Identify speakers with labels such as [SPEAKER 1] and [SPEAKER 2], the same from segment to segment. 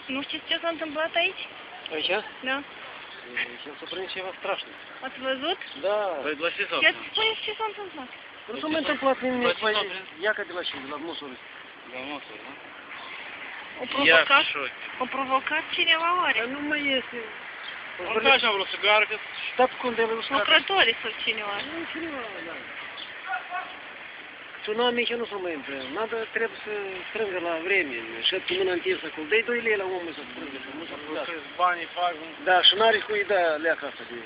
[SPEAKER 1] Nu știți ce s-a întâmplat aici?
[SPEAKER 2] Aici?
[SPEAKER 1] Da.
[SPEAKER 2] Сейчас surprinde ceva strașnic.
[SPEAKER 1] Ați văzut?
[SPEAKER 2] Da.
[SPEAKER 3] Păi la ce s-a
[SPEAKER 1] Spuneți ce s-a întâmplat.
[SPEAKER 2] Nu s-a mai întâmplat nimic, iaca de la ce, de la musori.
[SPEAKER 3] La mosuri, da?
[SPEAKER 1] O provocat cineva oare?
[SPEAKER 2] Dar nu mai este.
[SPEAKER 3] Nu ca așa vreo țigară, că...
[SPEAKER 2] Stați cum de uscat.
[SPEAKER 1] Lucrătorii sau cineva.
[SPEAKER 2] Nu, cineva, da. Tsunami aici nu s-o mai intră. Nada trebuie să strângă la vreme. Și cu mâna întinsă acolo. Dă-i 2 lei la omul să strângă. Să nu s-a putea.
[SPEAKER 3] Banii fac...
[SPEAKER 2] Da, și n-are cui da leaca asta de...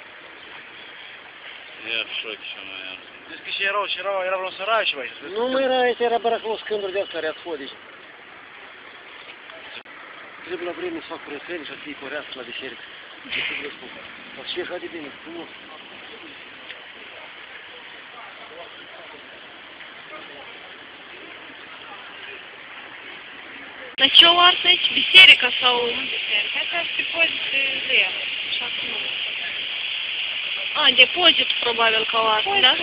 [SPEAKER 3] E в шоке, что мы... Deci că și erau vreo sărași ceva aici.
[SPEAKER 2] Nu mai era aici, era baraclos scânduri de asta care ați fodici. Trebuie la vreme să fac curățenie și să fie corească la biserică. Ce să vă spun. Dar și așa de bine, frumos.
[SPEAKER 1] Dar ce o ars aici? Biserica sau... Biserica, asta este depozit de ea. Așa cum nu. A, depozit probabil că o ars, da?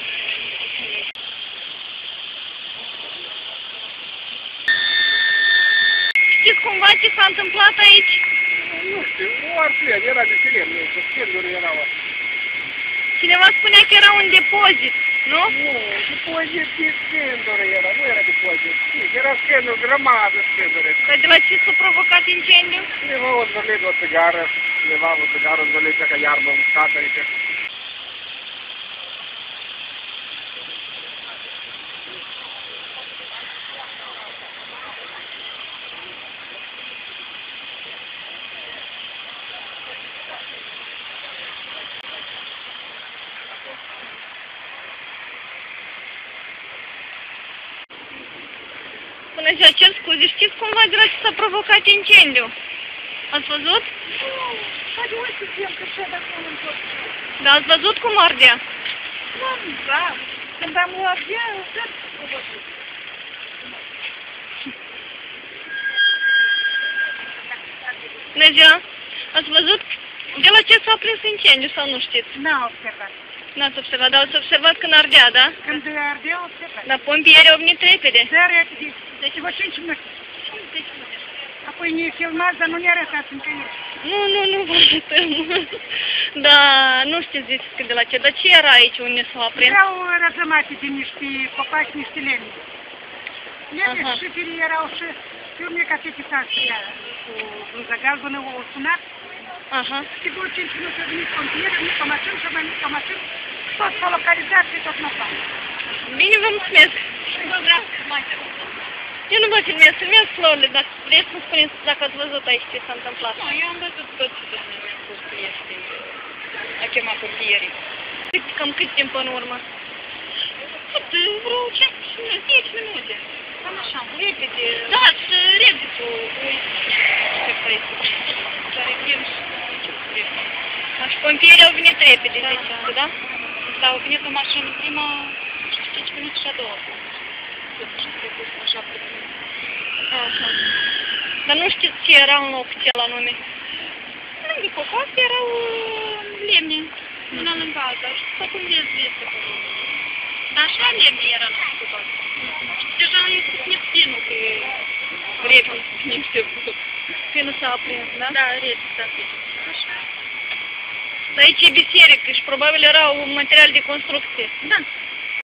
[SPEAKER 1] Știți cumva ce s-a întâmplat aici?
[SPEAKER 2] Nu știu, nu ar fi, era de silen, că scânduri erau.
[SPEAKER 1] Cineva spunea că era un depozit, nu?
[SPEAKER 2] Nu, depozit de scânduri era, nu era depozit. Era scânduri, grămadă scânduri.
[SPEAKER 1] Dar de la ce s-a provocat incendiu?
[SPEAKER 2] Cineva o zvălit o țigară, cineva o țigară o zvălit ca iarbă uscată aici.
[SPEAKER 1] Bună ziua, cer scuze, știți cumva de la ce s-a provocat incendiu? Ați văzut? Da, ați văzut cum ardea?
[SPEAKER 4] Da, când am luat ea,
[SPEAKER 1] Bună ziua, ați văzut de la ce s-a prins incendiu sau nu știți?
[SPEAKER 4] n-am observat.
[SPEAKER 1] N-ați observat, dar ați observat când ardea, da?
[SPEAKER 4] Când ardea, observat.
[SPEAKER 1] Dar pompierii au venit repede.
[SPEAKER 4] Da, repede. Deci vă 5 minute. Apoi ne filmați, dar nu ne arătați încă aici.
[SPEAKER 1] Nu vă arătăm. Da, nu știți ziceți de la ce, dar ce era aici unde s-a aprins?
[SPEAKER 4] Erau răzămate de niște copaci, niște lemni. Lemni și șiferii erau și filme ca fetița aceea cu bluza galbenă, o sunat.
[SPEAKER 1] Aha.
[SPEAKER 4] Și după 5 minute a venit pompieri, a venit o mașină și a mai venit o mașină. Tot s-a localizat și tot nu fac.
[SPEAKER 1] Bine, vă mulțumesc. Eu nu vă filmez florile, dar vreți să spuneți dacă ați văzut aici ce s-a întâmplat.
[SPEAKER 4] Nu, eu am văzut tot ce mi-a spus că este. A chemat pompierii.
[SPEAKER 1] Cam cât timp în urmă?
[SPEAKER 4] Vreo 10 minute. Cam așa, repede.
[SPEAKER 1] Da, să repede cu...
[SPEAKER 4] Ce vrei să care vin și ce vrei.
[SPEAKER 1] Și pompierii au venit repede, da?
[SPEAKER 4] Da, au venit o mașină prima și 5 minute și a doua. Și trecut așa puțin.
[SPEAKER 1] Aha. Dar nu știți ce era în loc cel anume?
[SPEAKER 4] Lângă copac erau lemne. Una lângă alta. Și tot cum vezi este acolo. Dar așa lemne era la copac. Deja am scupnit pinul că repede scupnim și
[SPEAKER 1] Pinul s-a aprins, da?
[SPEAKER 4] Da, repede s-a aprins. Așa.
[SPEAKER 1] Dar aici e biserică și probabil era un material de construcție.
[SPEAKER 4] Da.